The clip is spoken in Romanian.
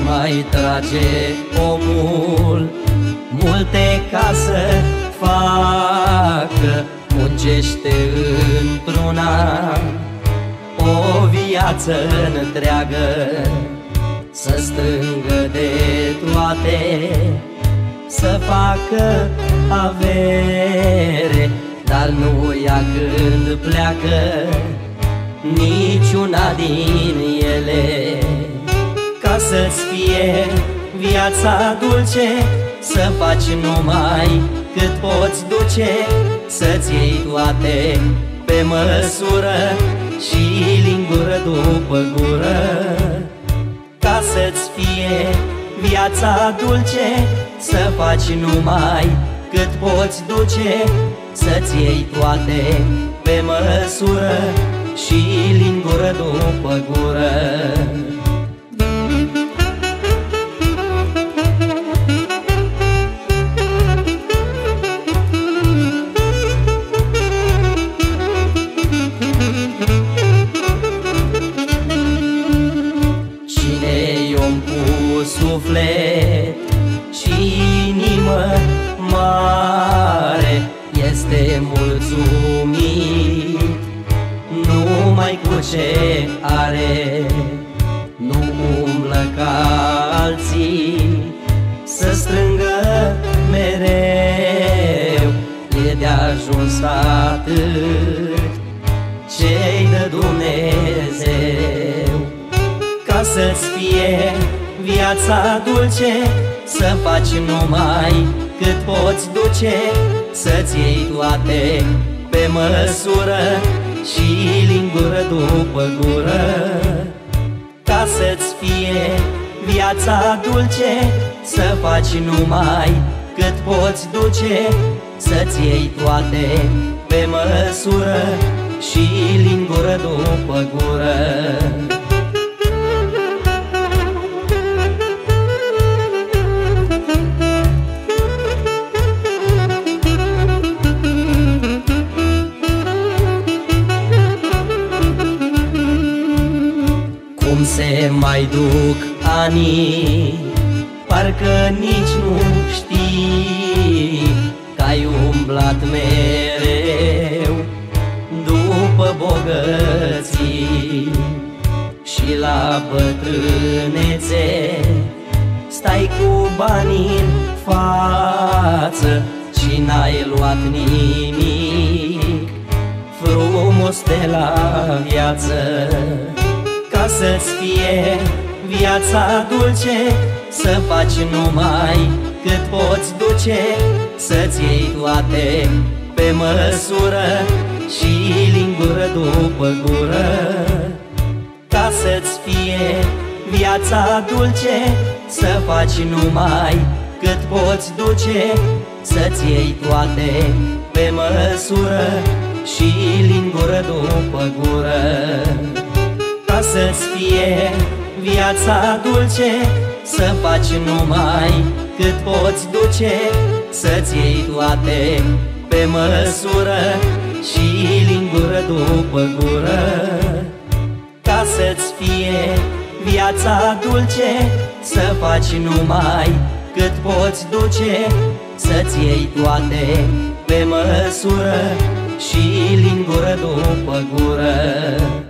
mai trage omul multe ca să facă, muncește într-una o viață întreagă, să strângă de toate, să facă avere, dar nu ia când pleacă niciuna din ele. Ca să-ți fie viața dulce, să faci numai cât poți duce, să-ți iei toate pe măsură și lingură după gură. Ca să-ți fie viața dulce, să faci numai cât poți duce, să-ți iei toate pe măsură și lingură după gură. Cine-i om cu suflet și inimă mare este mulțumit numai cu ce are. Nu umblă ca alții să strângă mereu, e de-ajuns atât ce-i dă Dumnezeu. Ca să-ți fie viața dulce, să faci numai cât poți duce, să-ți iei toate pe măsură și lingură după gură. Ca să-ți fie viața dulce, să faci numai cât poți duce, să-ți iei toate pe măsură și lingură după gură. Cum se mai duc anii, parcă nici nu știi că-ai umblat mereu după bogății. Și la bătrânețe stai cu banii în față și n-ai luat nimic frumos de la viață. Ca să-ți fie viața dulce, să faci numai cât poți duce, să-ți iei toate pe măsură și lingură după gură. Ca să-ți fie viața dulce, să faci numai cât poți duce, să-ți iei toate pe măsură și lingură după gură. Ca să-ți fie viața dulce, să faci numai cât poți duce, să-ți iei toate pe măsură și lingură după gură. Ca să-ți fie viața dulce, să faci numai cât poți duce, să-ți iei toate pe măsură și lingură după gură.